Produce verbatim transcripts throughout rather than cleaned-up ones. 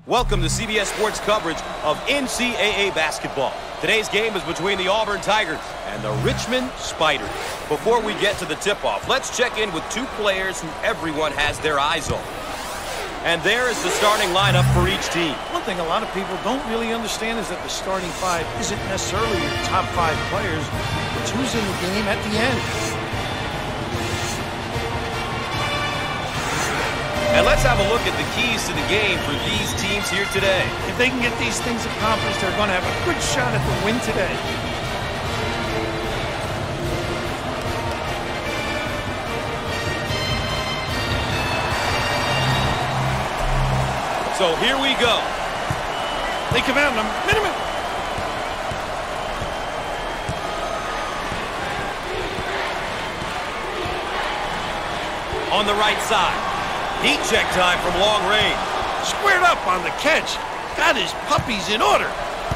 Welcome to C B S Sports coverage of N C double A basketball. Today's game is between the Auburn Tigers and the Richmond Spiders. Before we get to the tip-off, let's check in with two players who everyone has their eyes on. And there is the starting lineup for each team. One thing a lot of people don't really understand is that the starting five isn't necessarily your top five players. It's who's in the game at the end. And let's have a look at the keys to the game for these teams here today. If they can get these things accomplished, they're going to have a good shot at the win today. So here we go. They come out in a minute. On the right side. Heat check time from long range. Squared up on the catch. Got his puppies in order.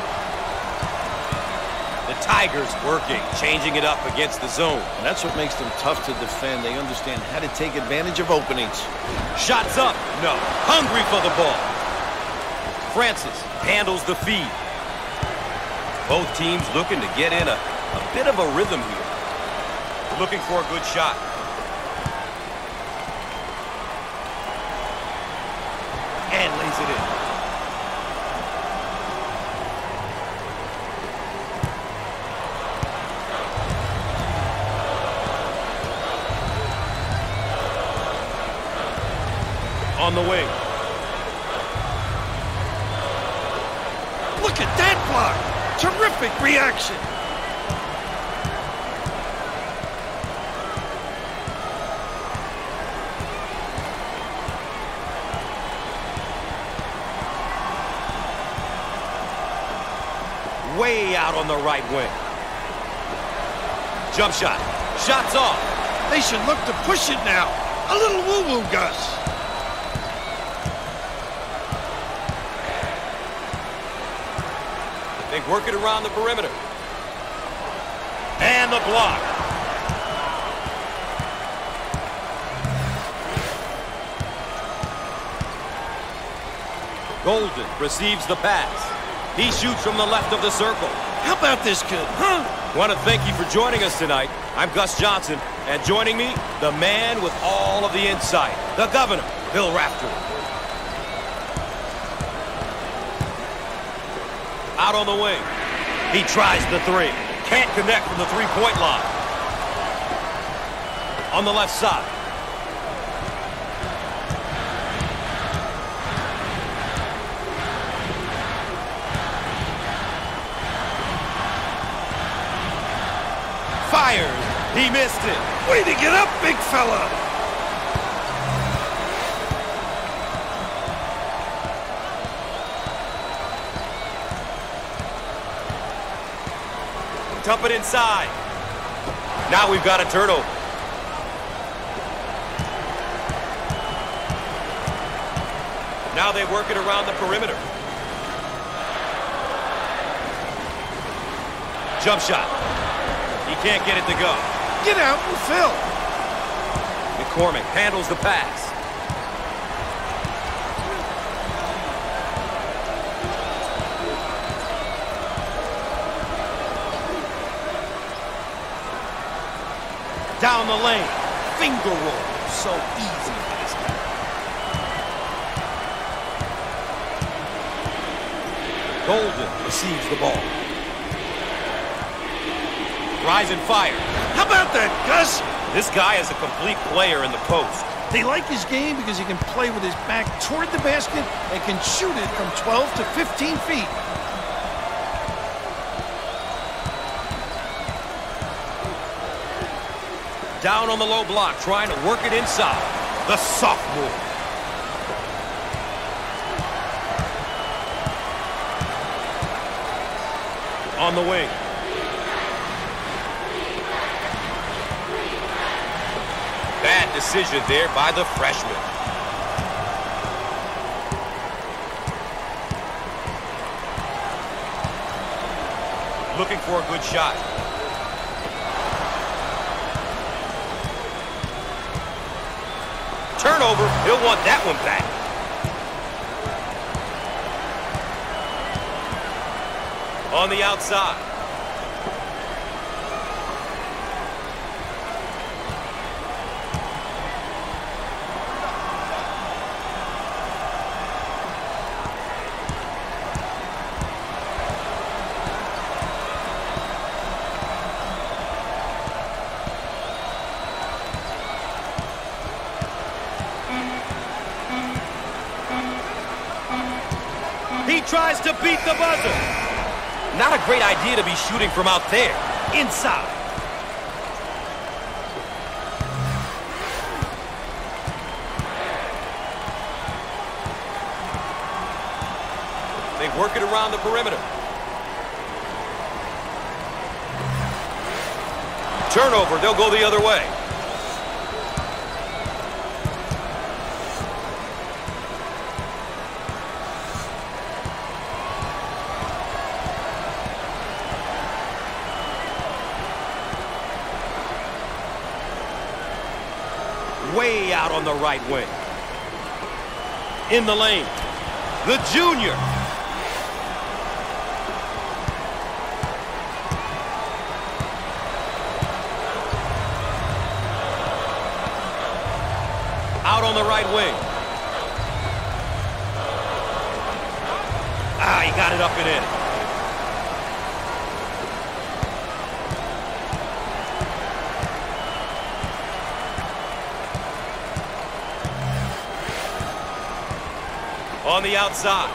The Tigers working, changing it up against the zone. And that's what makes them tough to defend. They understand how to take advantage of openings. Shots up. No. Hungry for the ball. Francis handles the feed. Both teams looking to get in a, a bit of a rhythm here. Looking for a good shot. And lays it in. On the wing. Look at that block. Terrific reaction. Way out on the right wing. Jump shot. Shots off. They should look to push it now. A little woo-woo, Gus. They work it around the perimeter. And the block. Golden receives the pass. He shoots from the left of the circle. How about this kid, huh? Want to thank you for joining us tonight. I'm Gus Johnson, and joining me, the man with all of the insight, the governor, Bill Rafter. Out on the wing. He tries the three. Can't connect from the three-point line. On the left side. Fires. He missed it. Way to get up, big fella. Dump it inside. Now we've got a turnover. Now they work it around the perimeter. Jump shot. He can't get it to go. Get out and fill. McCormick handles the pass. Down the lane. Finger roll. So easy for this guy. Golden receives the ball. Rise and fire. How about that, Gus? This guy is a complete player in the post. They like his game because he can play with his back toward the basket and can shoot it from twelve to fifteen feet. Down on the low block, trying to work it inside. The sophomore. On the wing. Bad decision there by the freshman. Looking for a good shot. Turnover. He'll want that one back. On the outside. He tries to beat the buzzer. Not a great idea to be shooting from out there. Inside. They work it around the perimeter. Turnover, they'll go the other way. Way out on the right wing. In the lane. The junior. Out on the right wing. Ah, he got it up and in. On the outside.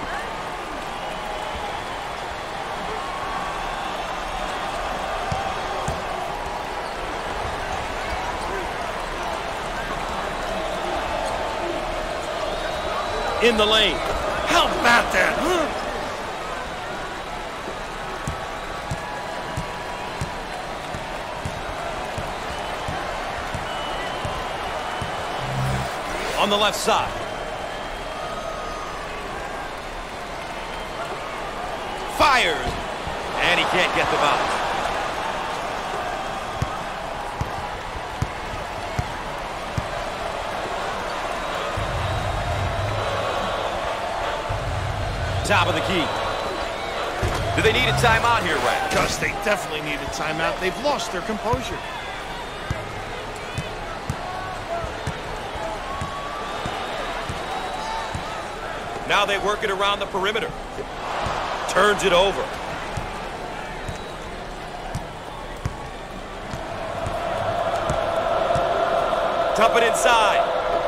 In the lane. How about that, huh? On the left side. Fires, and he can't get the bounce. Top of the key. Do they need a timeout here, Rap? Gus, they definitely need a timeout. They've lost their composure. Now they work it around the perimeter. Turns it over. Dump it inside.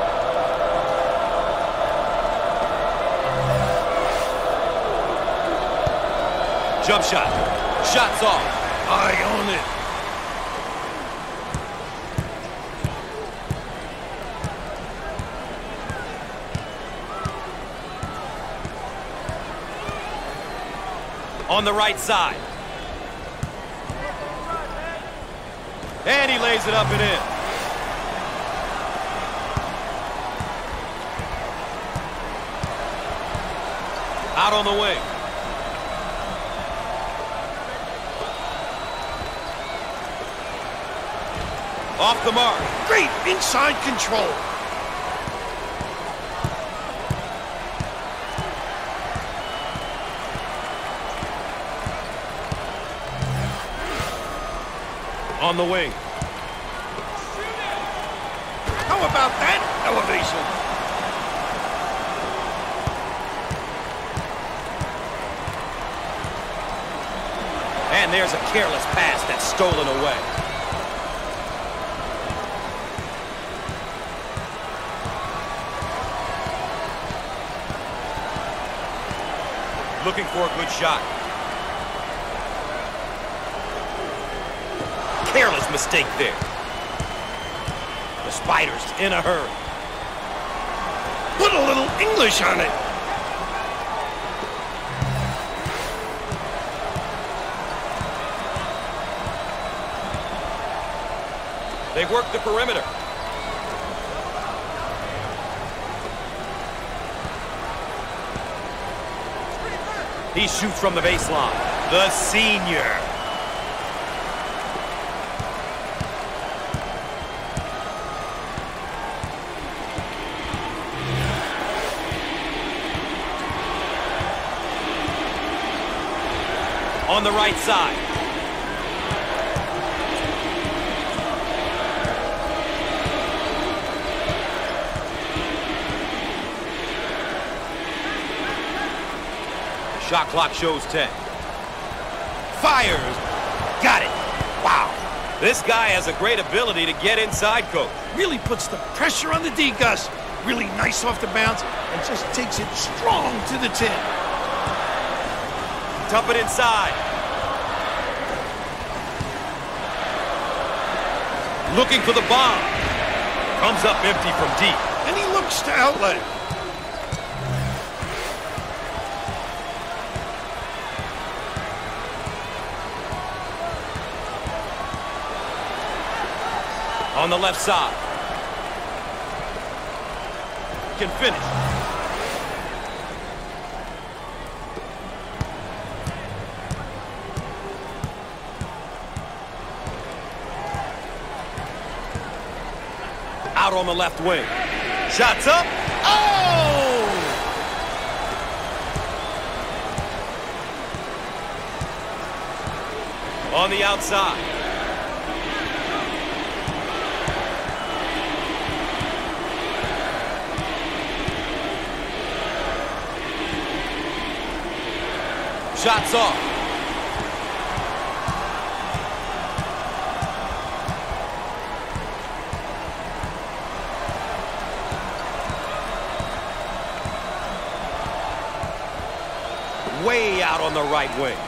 Jump shot. Shots off. I own it. On the right side. And he lays it up and in. Out on the wing. Off the mark. Great inside control. On the wing. How about that elevation? And there's a careless pass that's stolen away. Looking for a good shot. Careless mistake there. The Spiders in a hurry. Put a little English on it. They work the perimeter. He shoots from the baseline. The senior. On the right side. The shot clock shows ten. Fires. Got it. Wow. This guy has a great ability to get inside, coach. Really puts the pressure on the D, Gus. Really nice off the bounce and just takes it strong to the tin. Dump it inside. Looking for the bomb. Comes up empty from deep. And he looks to outlet. On the left side. Can finish. Out on the left wing. Shots up. Oh! On the outside. Shots off. Way out on the right wing.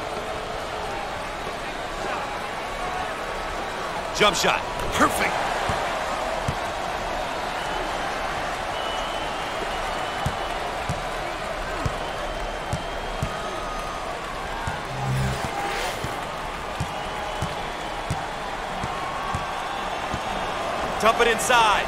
Jump shot. Perfect. Dump it inside.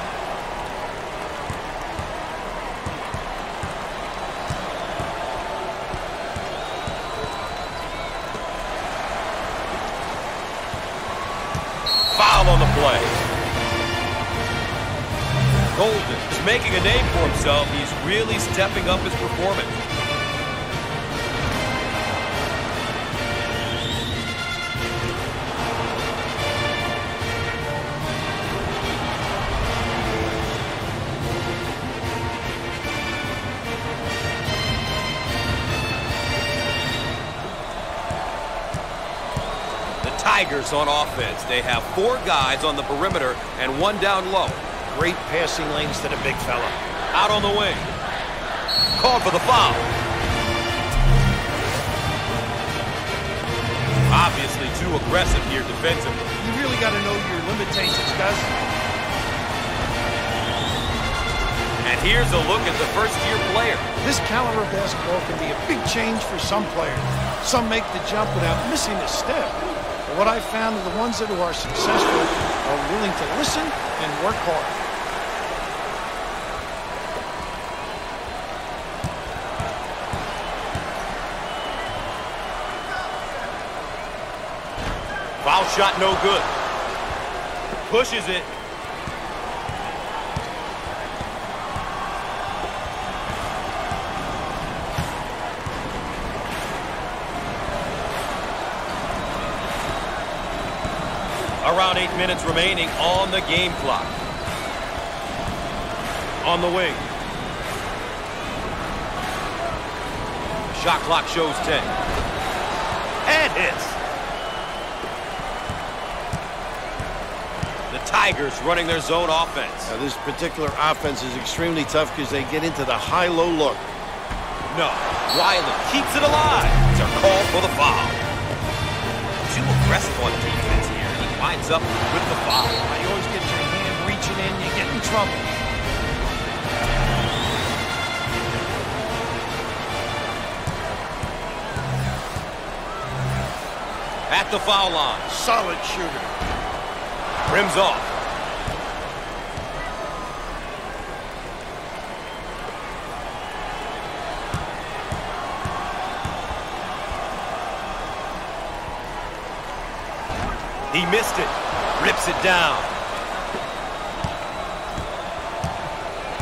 Foul on the play. Golden is making a name for himself. He's really stepping up his performance. Tigers on offense. They have four guys on the perimeter and one down low. Great passing lanes to the big fella. Out on the wing. Called for the foul. Obviously too aggressive here defensively. You really got to know your limitations, guys. And here's a look at the first-year player. This caliber of basketball can be a big change for some players. Some make the jump without missing a step. But what I've found are the ones that are successful are willing to listen and work hard. Foul shot no good. Pushes it. Around eight minutes remaining on the game clock. On the wing. Shot clock shows ten. And hits. The Tigers running their zone offense. Now, this particular offense is extremely tough because they get into the high-low look. No. Wiley keeps it alive. It's a call for the foul. Too aggressive on defense here. Winds up with the foul. You always get your hand reaching in, you get in trouble. At the foul line. Solid shooter. Rims off. He missed it. Rips it down.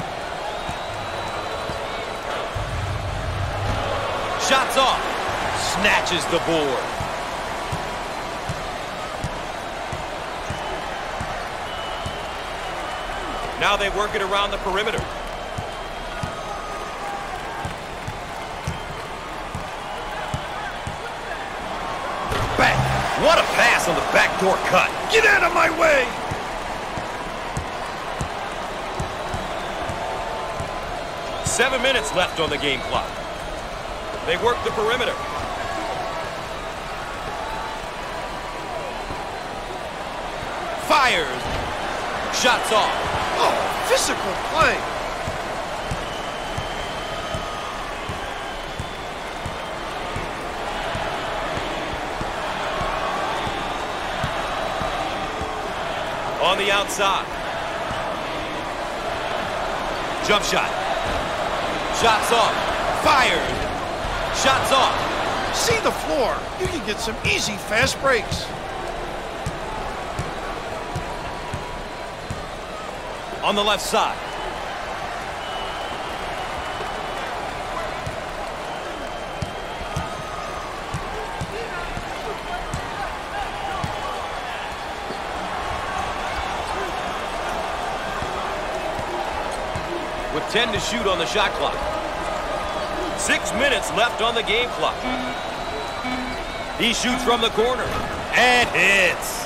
Shots off. snatches the board. Now they work it around the perimeter. Bang! What a pass on the backdoor cut. Get out of my way! Seven minutes left on the game clock. They work the perimeter. Fires. Shots off. Oh, physical play. On the outside. Jump shot. Shots off. Fires. Shots off. See the floor. You can get some easy fast breaks. On the left side. With ten to shoot on the shot clock. Six minutes left on the game clock. He shoots from the corner and hits.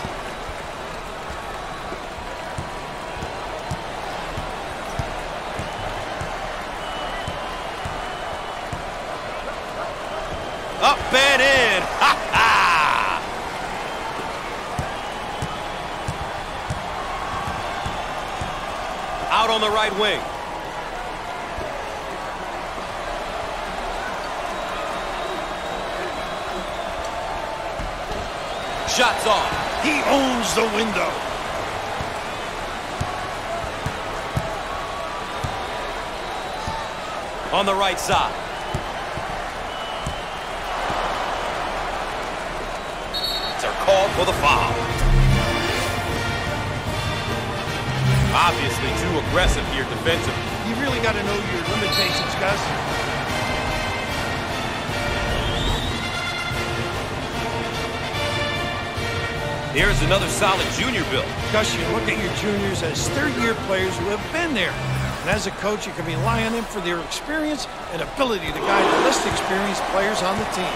Up and in. Ha ha! Out on the right wing. Shots off. He owns the window. On the right side. They're called for the foul. Obviously too aggressive here defensively. You really got to know your limitations, Gus. Here's another solid junior build. Gus, you look at your juniors as third-year players who have been there. And as a coach, you can rely on them for their experience and ability to guide the less experienced players on the team.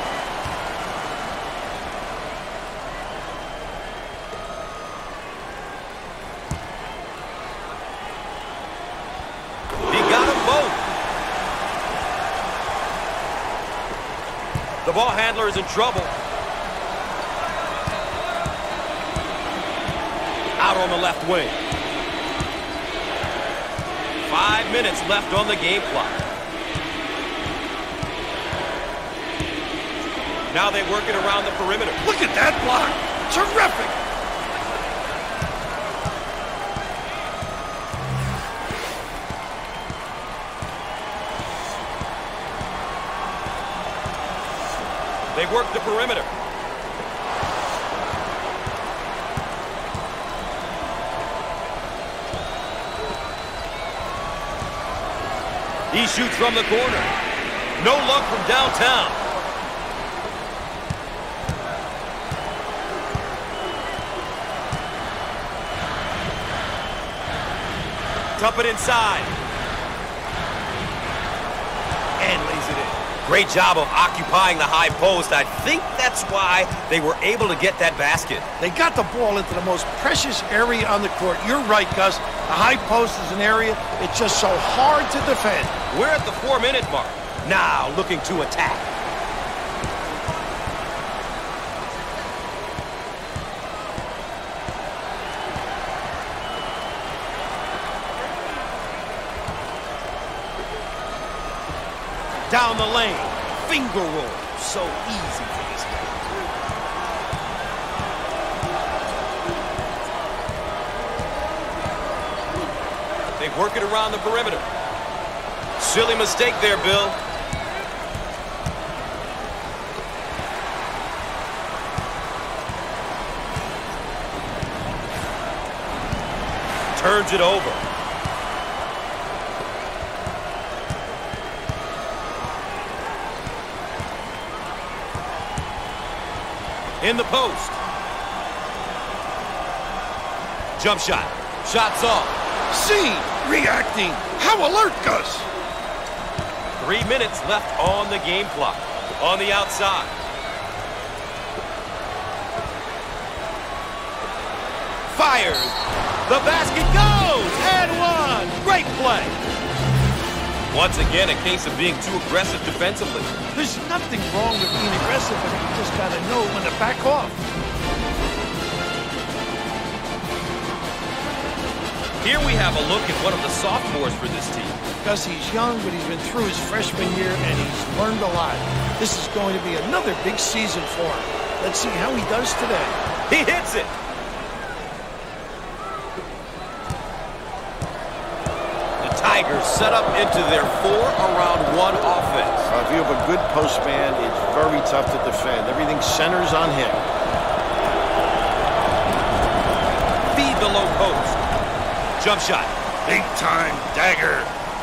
He got them both. The ball handler is in trouble. Out on the left wing. Five minutes left on the game clock. Now they work it around the perimeter. Look at that block. Terrific. They work the perimeter. He shoots from the corner. No luck from downtown. Dump it inside. And lays it in. Great job of occupying the high post. I think that's why they were able to get that basket. They got the ball into the most precious area on the court. You're right, Gus. The high post is an area it's just so hard to defend. We're at the four-minute mark. Now looking to attack. Down the lane. Finger roll. So easy for these guys. They work it around the perimeter. Silly mistake there, Bill. Turns it over. in the post. Jump shot. Shots off. Seen. Reacting. How alert, Gus. Three minutes left on the game clock. On the outside. Fires. The basket goes. And one. Great play. Once again, a case of being too aggressive defensively. There's nothing wrong with being aggressive, but you just got to know when to back off. Here we have a look at one of the sophomores for this team. Gus, he's young, but he's been through his freshman year, and he's learned a lot. This is going to be another big season for him. Let's see how he does today. He hits it. The Tigers set up into their four-around-one offense. Uh, if you have a good post man, it's very tough to defend. Everything centers on him. Feed the low post. Jump shot. Big time dagger.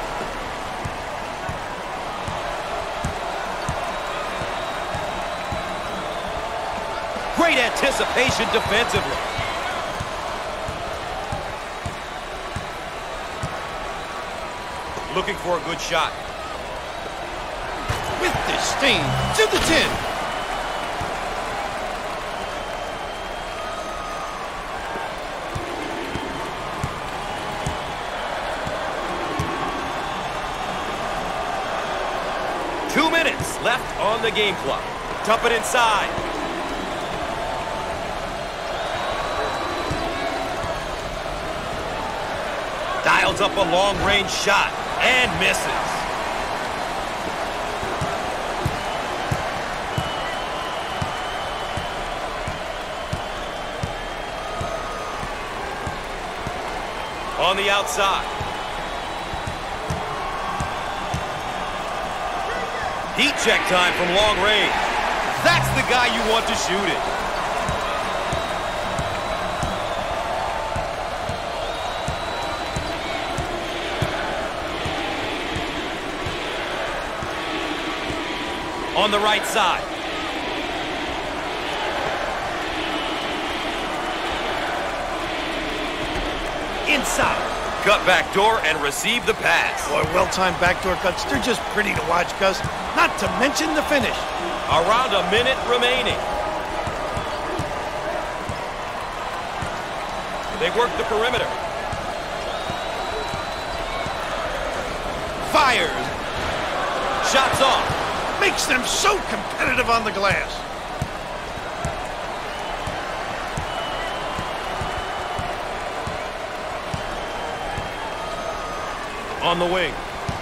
Great anticipation defensively. Looking for a good shot. With disdain to the tin. Two minutes left on the game clock. Dump it inside. Dials up a long-range shot and misses. On the outside. Heat check time from long range. That's the guy you want to shoot it. On the right side. Inside. Cut back door and receive the pass. Boy, well-timed backdoor cuts. They're just pretty to watch, Gus. Not to mention the finish. Around a minute remaining. They work the perimeter. Fires. Shots off. Makes them so competitive on the glass. On the wing.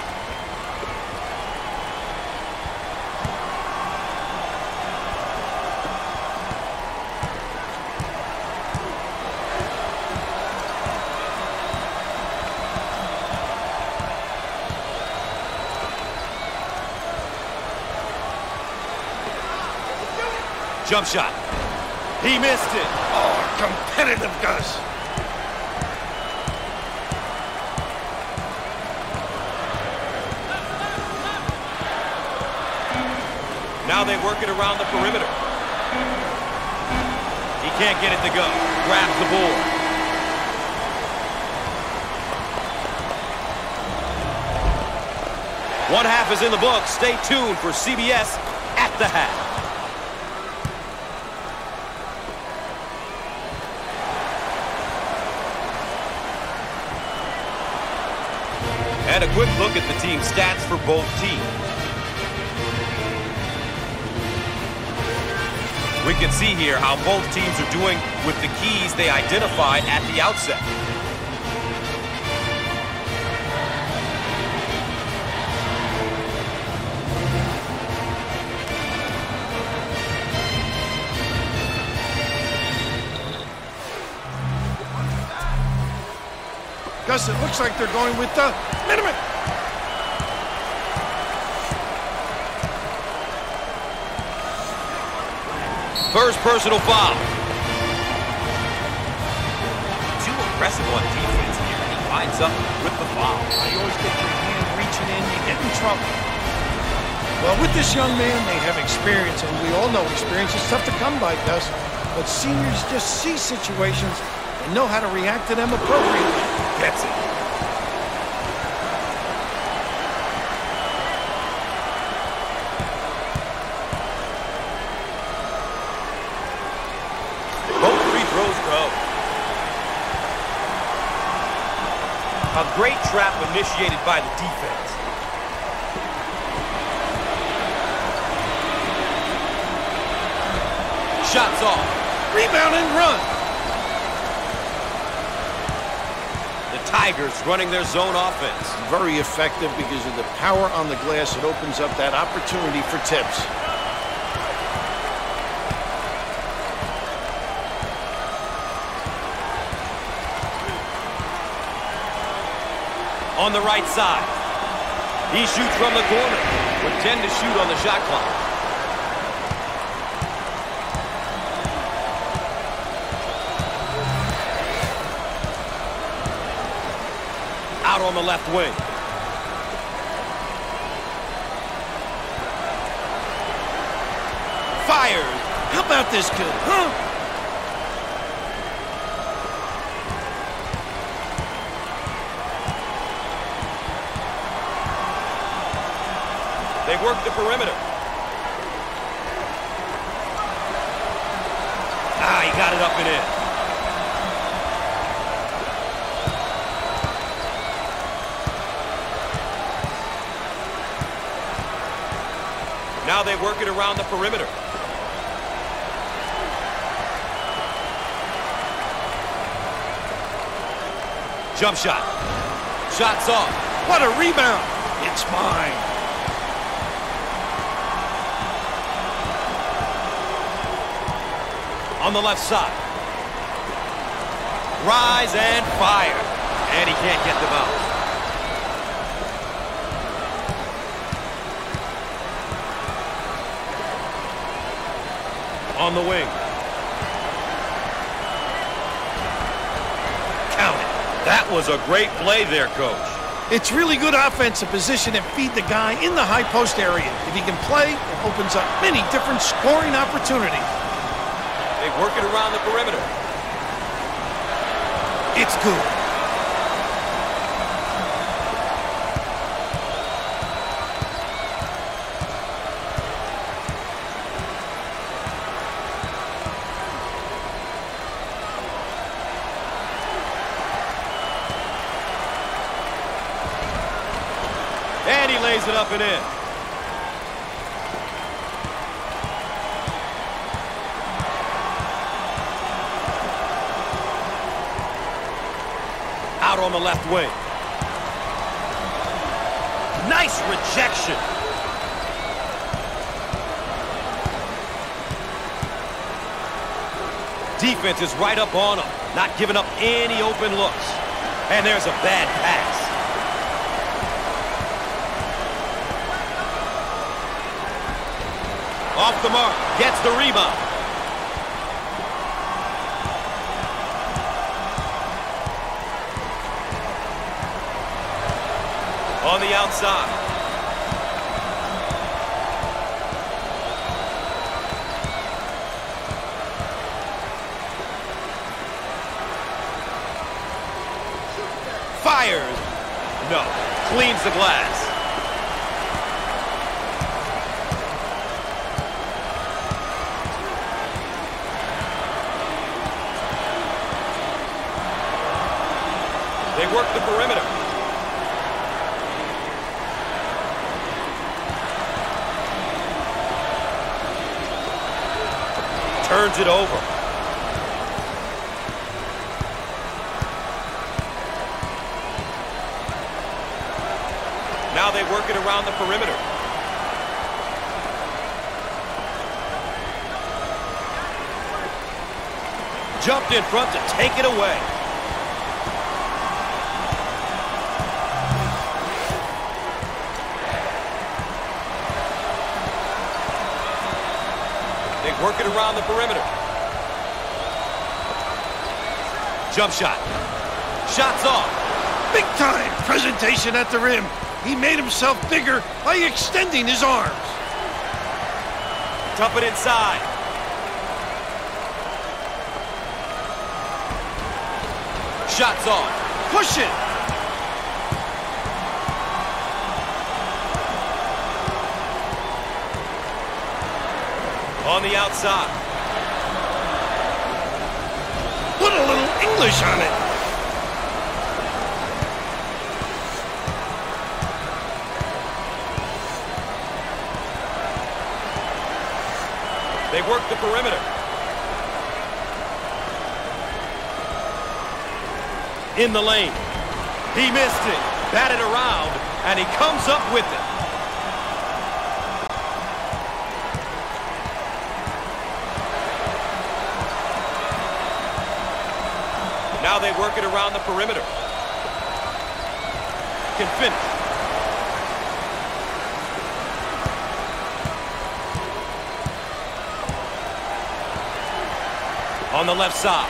Jump shot. He missed it. Oh, competitive, Gus. Now they work it around the perimeter. He can't get it to go. Grabs the board. One half is in the book. Stay tuned for C B S at the half. And a quick look at the team stats for both teams. We can see here how both teams are doing with the keys they identified at the outset. Gus, it looks like they're going with the minimum. First personal foul. Too aggressive on defense here. He winds up with the foul. You always get your hand reaching in, you get in trouble. Well, with this young man, they have experience, and we all know experience is tough to come by, Gus. But seniors just see situations and know how to react to them appropriately. Gets it. Both free throws go. A great trap initiated by the defense. Shots off. Rebound and run. The Tigers running their zone offense. Very effective because of the power on the glass. It opens up that opportunity for tips. On the right side. He shoots from the corner with ten to shoot on the shot clock. Out on the left wing. Fires. How about this kid, huh? They work the perimeter. Ah, he got it up and in. Now they work it around the perimeter. Jump shot. Shots off. What a rebound. It's mine. On the left side. Rise and fire. And he can't get the bounce. On the wing. Count it. That was a great play there, Coach. It's really good offensive position and feed the guy in the high post area. If he can play, it opens up many different scoring opportunities. They work it around the perimeter. It's good. And he lays it up and in. Out on the left wing. Nice rejection. Defense is right up on him, not giving up any open looks. And there's a bad pass. Off the mark, gets the rebound. On the outside. Fires. No. Cleans the glass. They work the perimeter. Turns it over. Now they work it around the perimeter. Jumped in front to take it away. They work it around the perimeter. Jump shot. Shots off. Big time presentation at the rim. He made himself bigger by extending his arms. Dump it inside. Shots on. Push it. On the outside. Put a little English on it. They work the perimeter. In the lane. He missed it. Batted around, and he comes up with it. Now they work it around the perimeter. Can finish. On the left side.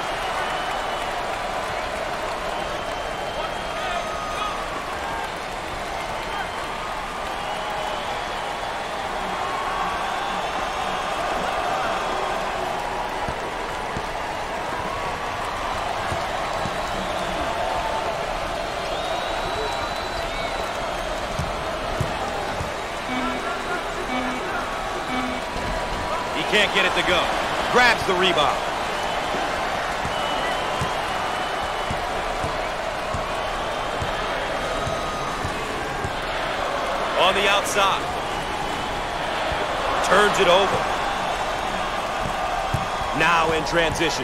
He can't get it to go. Grabs the rebound. On the outside. Turns it over. Now in transition.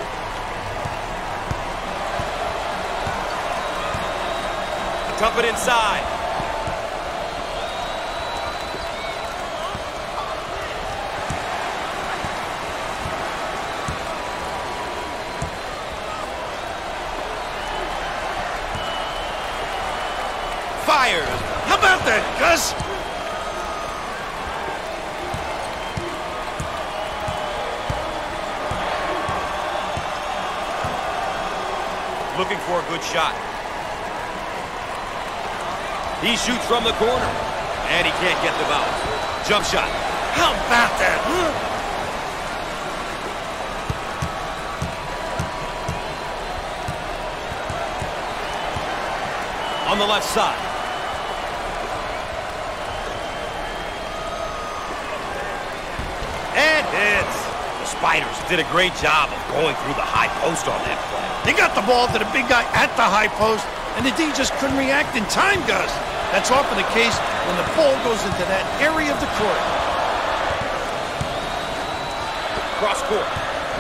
Dump it inside. Fires. How about that, Gus? Looking for a good shot. He shoots from the corner. And he can't get the bounce. Jump shot. How about that, huh? On the left side. And hits. The Spiders did a great job of going through the high post on that play. They got the ball to the big guy at the high post, and the D just couldn't react in time, Gus. That's often the case when the ball goes into that area of the court. Cross court.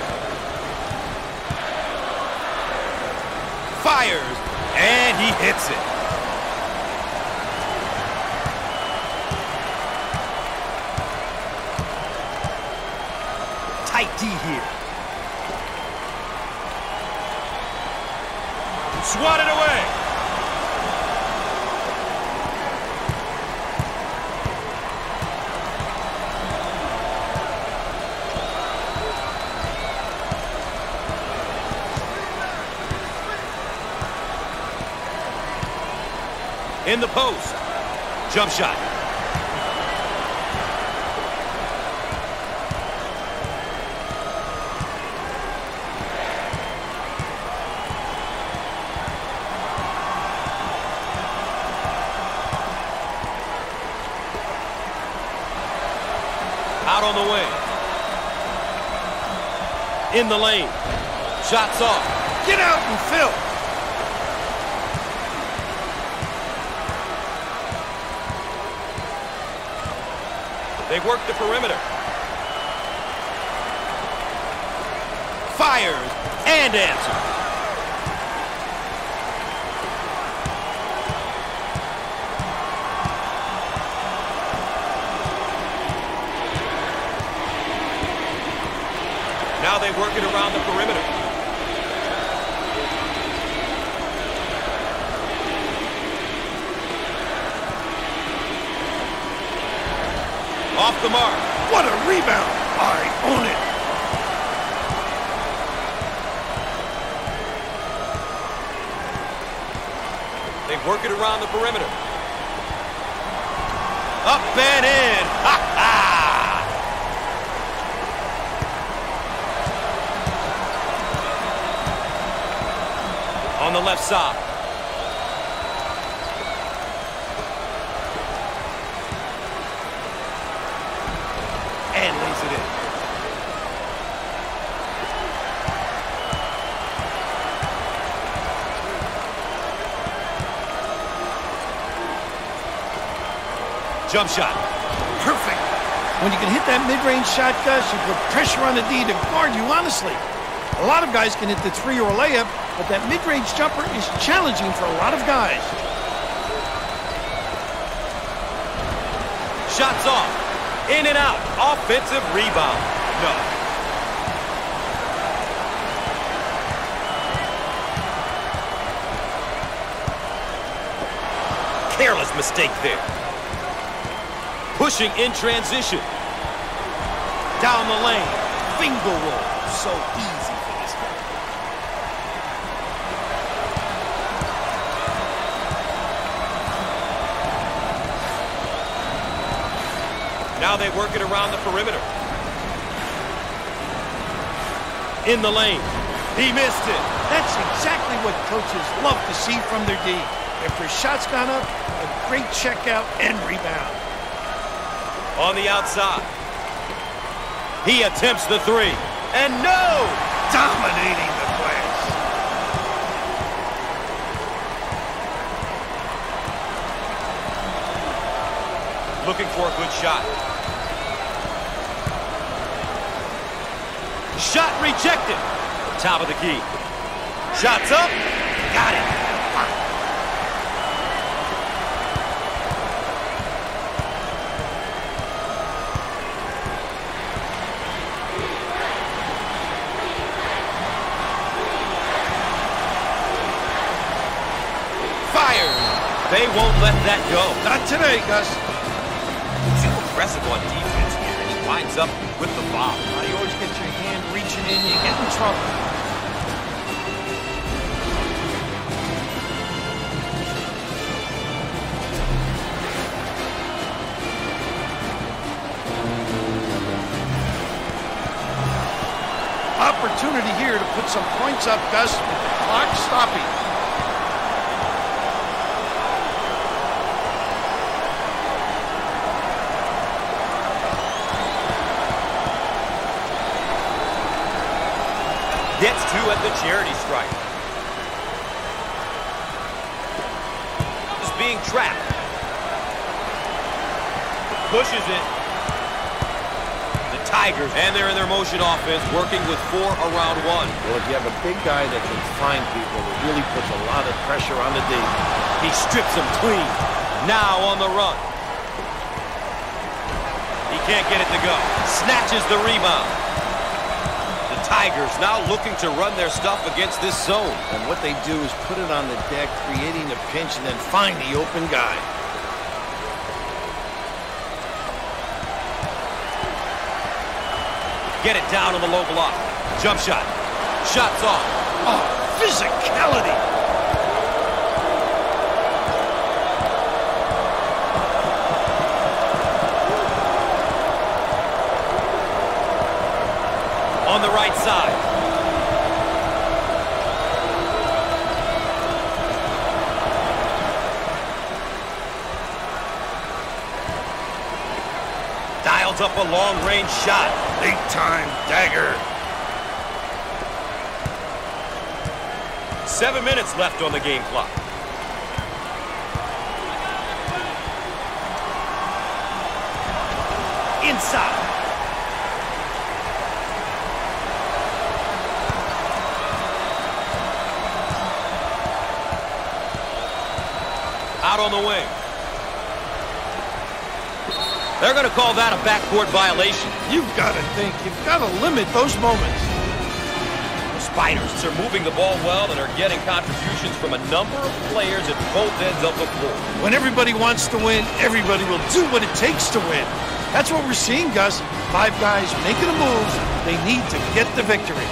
Fires, and he hits it. Tight D here. Swatted away. In the post. Jump shot. Out on the wing. In the lane. Shots off. Get out and fill. They work the perimeter. Fires and answers. Now they work it around the perimeter. Off the mark. What a rebound. I own it. They work it around the perimeter. Up and in. Ha ha! On the left side. And lays it in. Jump shot. Perfect. When you can hit that mid-range shot, Gus, you put pressure on the D to guard you, honestly. A lot of guys can hit the three or a layup, but that mid-range jumper is challenging for a lot of guys. Shots off. In and out. Offensive rebound. No. Careless mistake there. Pushing in transition. Down the lane. Finger roll. So easy for this guy. Now they work it around the perimeter. In the lane. He missed it. That's exactly what coaches love to see from their D. If their shot's gone up, a great checkout and rebound. On the outside. He attempts the three. And no! Dominating the glass. Looking for a good shot. Shot rejected. Top of the key. Shots up. Got it. They won't let that go. Not today, Gus. Too aggressive on defense here, and he winds up with the foul. Now you always get your hand reaching in, you get in trouble. Opportunity here to put some points up, Gus, with the clock stopping. Gets two at the charity stripe. Is being trapped. Pushes it. The Tigers, and they're in their motion offense, working with four around one. Well, if you have a big guy that can find people, it really puts a lot of pressure on the D. He strips them clean. Now on the run. He can't get it to go. Snatches the rebound. Tigers now looking to run their stuff against this zone. And what they do is put it on the deck, creating a pinch, and then find the open guy. Get it down on the low block. Jump shot. Shots off. Oh, physicality. On the right side. Dials up a long-range shot. Big-time dagger. Seven minutes left on the game clock. Inside. Out on the wing. They're going to call that a backcourt violation. You've got to think. You've got to limit those moments. The Spiders are moving the ball well and are getting contributions from a number of players at both ends of the floor. When everybody wants to win, everybody will do what it takes to win. That's what we're seeing, Gus. Five guys making a move. They need to get the victory.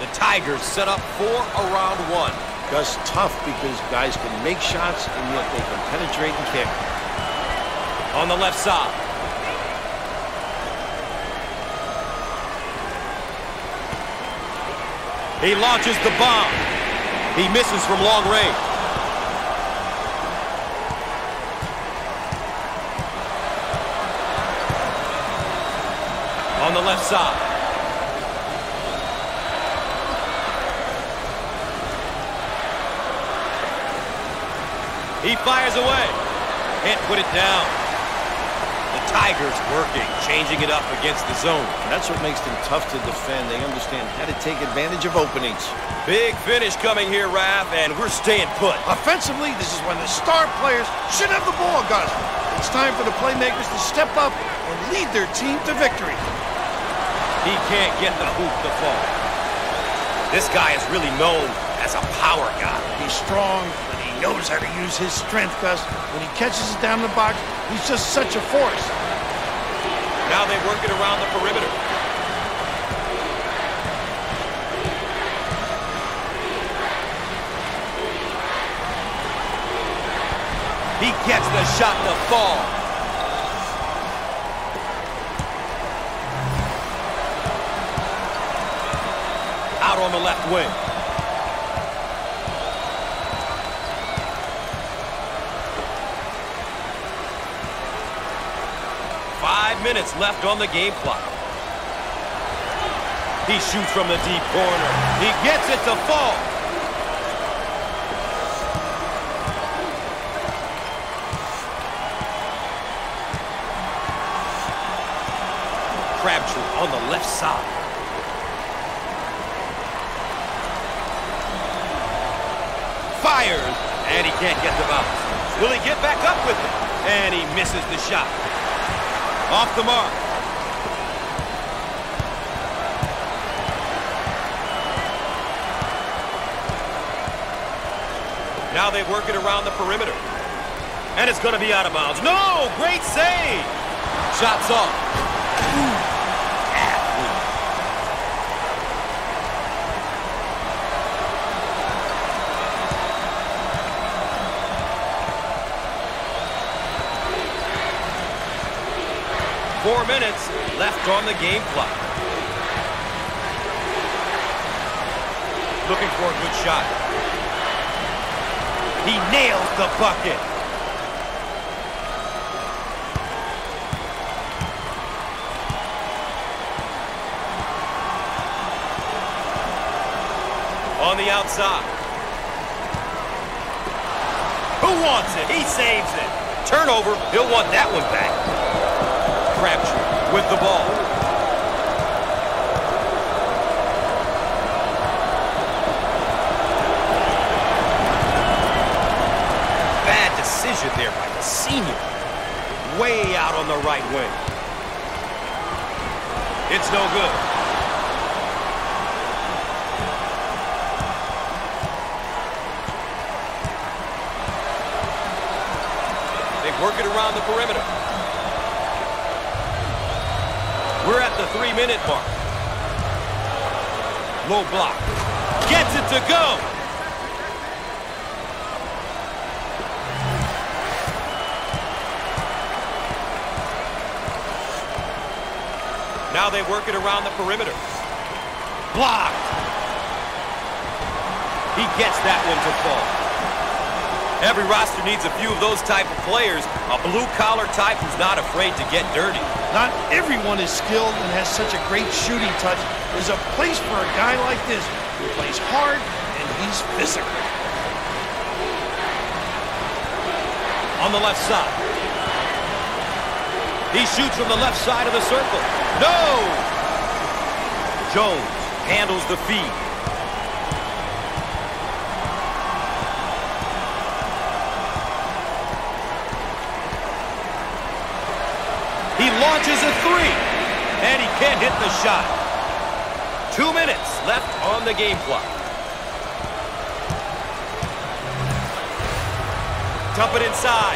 The Tigers set up for a round one. Gus, tough because guys can make shots and yet they can penetrate and kick. On the left side. He launches the bomb. He misses from long range. On the left side. He fires away. Can't put it down. The Tigers working, changing it up against the zone. And that's what makes them tough to defend. They understand how to take advantage of openings. Big finish coming here, Raph, and we're staying put. Offensively, this is when the star players should have the ball, Gus. It's time for the playmakers to step up and lead their team to victory. He can't get the hoop to fall. This guy is really known as a power guy. He's strong, but he knows how to use his strength, Gus. When he catches it down the box, he's just such a force. Now they work it around the perimeter. He gets the shot to fall. Out on the left wing. Five minutes left on the game clock. He shoots from the deep corner. He gets it to fall. Crabtree on the left side. Fires, and he can't get the bounce. Will he get back up with it? And he misses the shot. Off the mark. Now they work it around the perimeter. And it's going to be out of bounds. No! Great save! Shots off. Ooh. Athlete. Four minutes left on the game clock. Looking for a good shot. He nails the bucket. On the outside. Who wants it? He saves it. Turnover. He'll want that one back. Crabtree with the ball. Bad decision there by the senior. Way out on the right wing. It's no good. They work it around the perimeter. We're at the three-minute mark. Low block. Gets it to go. Now they work it around the perimeter. Blocked. He gets that one to fall. Every roster needs a few of those type of players. A blue-collar type who's not afraid to get dirty. Not everyone is skilled and has such a great shooting touch. There's a place for a guy like this who plays hard and he's physical. On the left side. He shoots from the left side of the circle. No! Jones handles the feed. He launches a three, and he can't hit the shot. Two minutes left on the game clock. Dump it inside.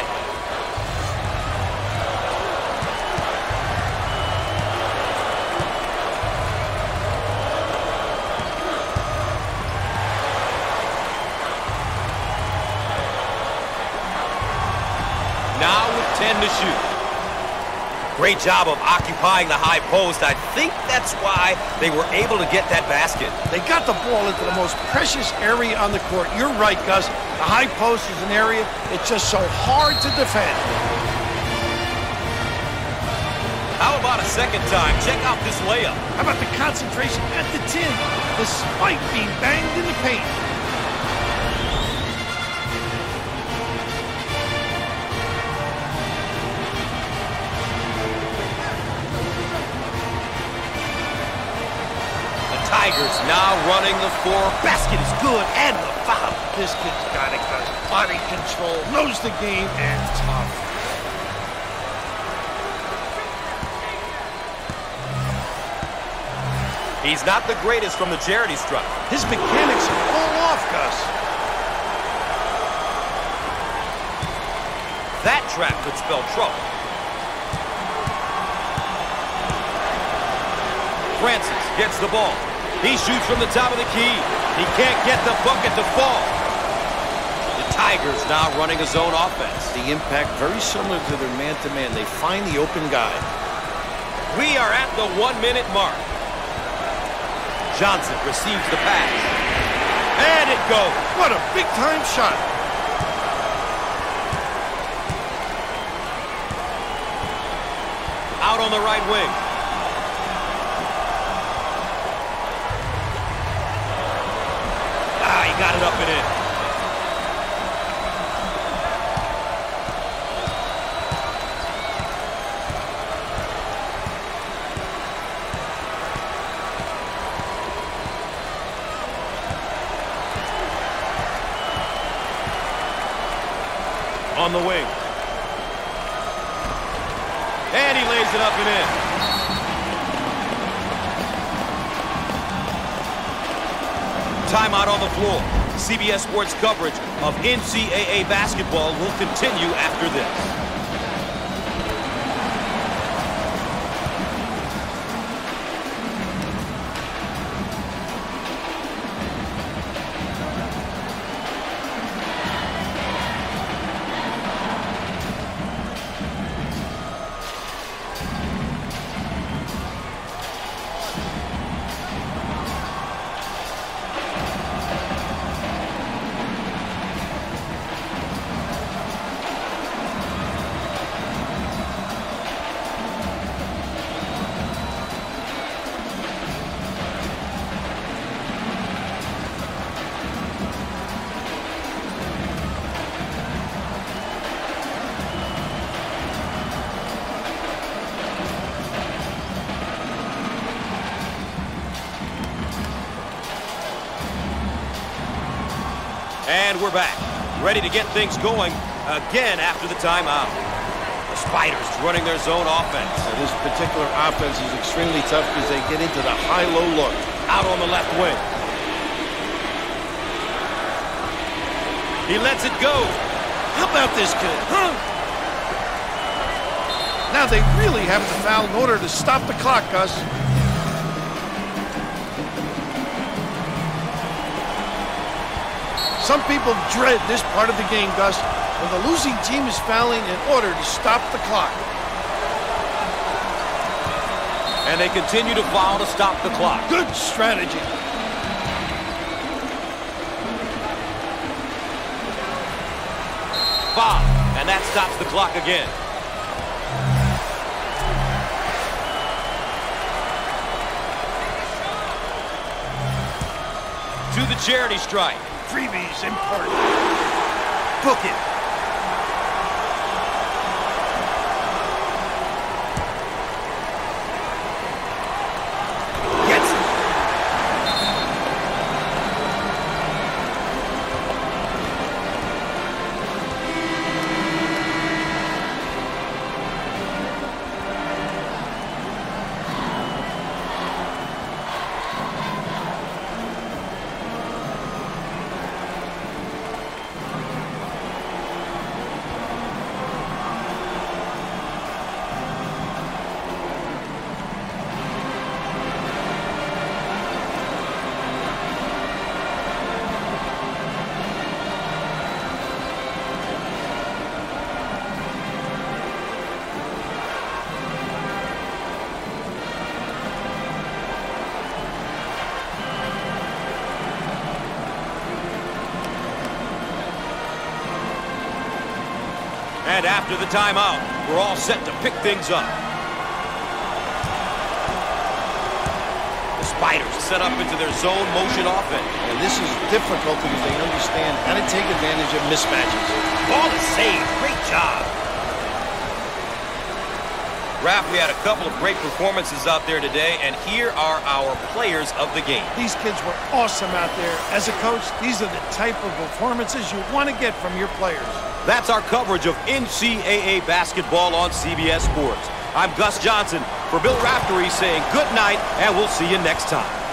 and to shoot. Great job of occupying the high post. I think that's why they were able to get that basket. They got the ball into the most precious area on the court. You're right, Gus. The high post is an area it's just so hard to defend. How about a second time? Check out this layup. How about the concentration at the tin, despite being banged in the paint? Tigers now running the floor. Basket is good, and the foul. This kid's got it, Gus. Body control, knows the game, and tough. He's not the greatest from the charity stripe. His mechanics are all off, Gus. That trap could spell trouble. Francis gets the ball. He shoots from the top of the key. He can't get the bucket to fall. The Tigers now running a zone offense. The impact very similar to their man-to-man. They find the open guy. We are at the one-minute mark. Johnson receives the pass. And it goes. What a big-time shot. Out on the right wing. Ah, he got it up and in. On the wing. And he lays it up and in. Timeout on the floor. C B S Sports coverage of N C double A basketball will continue after this. And we're back, ready to get things going again after the timeout. The Spiders running their zone offense. So this particular offense is extremely tough because they get into the high-low look. Out on the left wing. He lets it go. How about this kid, huh? Now they really have to foul in order to stop the clock, Gus. Some people dread this part of the game, Gus, when the losing team is fouling in order to stop the clock. And they continue to foul to stop the clock. Good strategy. Foul, and that stops the clock again. To the charity stripe. Freebies imparted. Book it. Gets it. And after the timeout, we're all set to pick things up. The Spiders set up into their zone motion offense. And this is difficult because they understand how to take advantage of mismatches. Ball is saved. Great job. Raph, we had a couple of great performances out there today, and here are our players of the game. These kids were awesome out there. As a coach, these are the type of performances you want to get from your players. That's our coverage of N C double A basketball on C B S Sports. I'm Gus Johnson for Bill Raftery saying good night, and we'll see you next time.